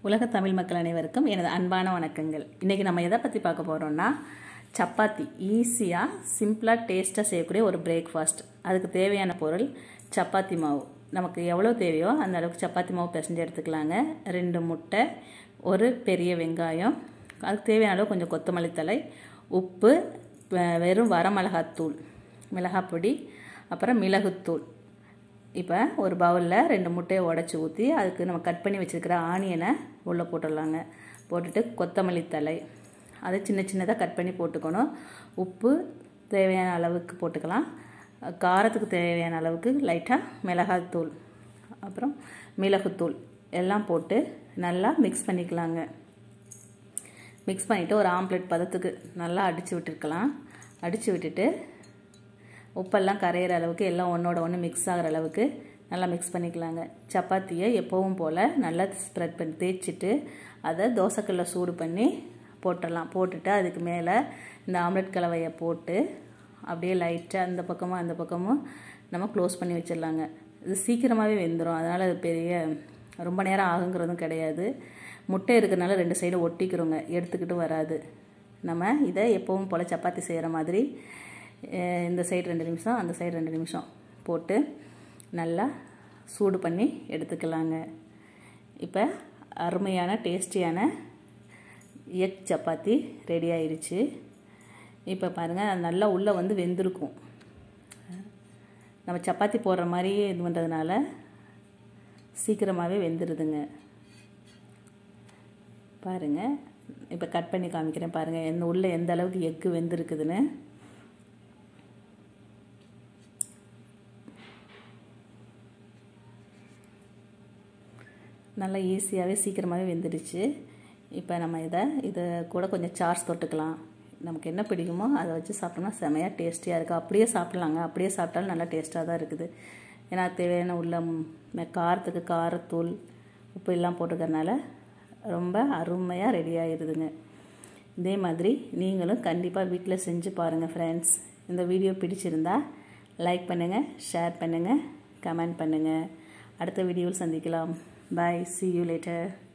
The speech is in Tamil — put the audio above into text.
உலக தமிழ் மக்கள் அனைவருக்கும் எனது அன்பான வணக்கங்கள். இன்றைக்கி நம்ம எதை பற்றி பார்க்க போகிறோம்னா, சப்பாத்தி ஈஸியாக சிம்பிளாக டேஸ்ட்டாக செய்யக்கூடிய ஒரு பிரேக்ஃபாஸ்ட். அதுக்கு தேவையான பொருள் சப்பாத்தி மாவு. நமக்கு எவ்வளோ தேவையோ அந்த அளவுக்கு சப்பாத்தி மாவு பிசைஞ்சு எடுத்துக்கலாங்க. 2 முட்டை, ஒரு பெரிய வெங்காயம், அதுக்கு தேவையான அளவு கொஞ்சம் கொத்தமல்லி தழை, உப்பு, வெறும் வரமிளகாத்தூள், மிளகாப்பொடி, அப்புறம் மிளகுத்தூள். இப்போ ஒரு பவுலில் 2 முட்டையை உடச்சி ஊற்றி அதுக்கு நம்ம கட் பண்ணி வச்சுருக்கிற ஆனியனை உள்ளே போட்டுடலாங்க. போட்டுட்டு கொத்தமல்லி தழை அதை சின்ன சின்னதாக கட் பண்ணி போட்டுக்கணும். உப்பு தேவையான அளவுக்கு போட்டுக்கலாம். காரத்துக்கு தேவையான அளவுக்கு லைட்டாக மிளகாத்தூள், அப்புறம் மிளகுத்தூள் எல்லாம் போட்டு நல்லா மிக்ஸ் பண்ணிக்கலாங்க. மிக்ஸ் பண்ணிவிட்டு ஒரு ஆம்லெட் பதத்துக்கு நல்லா அடித்து விட்டுருக்கலாம். அடித்து விட்டுட்டு உப்பெல்லாம் கரையிற அளவுக்கு எல்லாம் ஒன்றோட ஒன்று மிக்ஸ் ஆகிற அளவுக்கு நல்லா மிக்ஸ் பண்ணிக்கலாங்க. சப்பாத்தியை எப்பவும் போல் நல்லா ஸ்ப்ரெட் பண்ணி தேய்ச்சிட்டு அதை தோசைக்கல்ல சூடு பண்ணி போட்டுடலாம். போட்டுட்டு அதுக்கு மேலே இந்த ஆம்லெட் கலவையை போட்டு அப்படியே லைட்டாக அந்த பக்கமும் அந்த பக்கமும் நம்ம க்ளோஸ் பண்ணி வச்சிடலாங்க. இது சீக்கிரமாகவே வெந்துடும். அதனால் அது பெரிய ரொம்ப நேரம் ஆகுங்கிறதும் கிடையாது. முட்டை இருக்கிறனால 2 சைடு ஒட்டிக்கிறோங்க, எடுத்துக்கிட்டு வராது. நம்ம இதை எப்பவும் போல் சப்பாத்தி செய்கிற மாதிரி இந்த சைடு 2 நிமிஷம், அந்த சைடு 2 நிமிஷம் போட்டு நல்லா சூடு பண்ணி எடுத்துக்கலாங்க. இப்போ அருமையான டேஸ்டியான எக் சப்பாத்தி ரெடி ஆயிடுச்சு. இப்போ பாருங்கள், நல்லா உள்ளே வந்து வெந்திருக்கும். நம்ம சப்பாத்தி போடுற மாதிரி இது பண்ணுறதுனால சீக்கிரமாகவே வெந்துடுதுங்க. பாருங்கள், இப்போ கட் பண்ணி காமிக்கிறேன். பாருங்கள் உள்ளே எந்த அளவுக்கு எக்கு வெந்திருக்குதுன்னு. நல்லா ஈஸியாகவே சீக்கிரமாகவே வெந்துடுச்சு. இப்போ நம்ம இதை கூட கொஞ்சம் சார்ஸ் தொட்டுக்கலாம். நமக்கு என்ன பிடிக்குமோ அதை வச்சு சாப்பிட்டோம்னா செமையாக டேஸ்டியாக இருக்குது. அப்படியே சாப்பிட்லாங்க. அப்படியே சாப்பிட்டாலும் நல்லா டேஸ்ட்டாக தான் இருக்குது. ஏன்னா தேவையான உள்ள காரத்துக்கு காரத்தூள், உப்பு எல்லாம் போட்டுக்கிறதுனால ரொம்ப அருமையாக ரெடி ஆகிடுதுங்க. இதே மாதிரி நீங்களும் கண்டிப்பாக வீட்டில் செஞ்சு பாருங்கள் ஃப்ரெண்ட்ஸ். இந்த வீடியோ பிடிச்சிருந்தா லைக் பண்ணுங்கள், ஷேர் பண்ணுங்கள், கமெண்ட் பண்ணுங்கள். அடுத்த வீடியோவில் சந்திக்கலாம். Bye. See you later.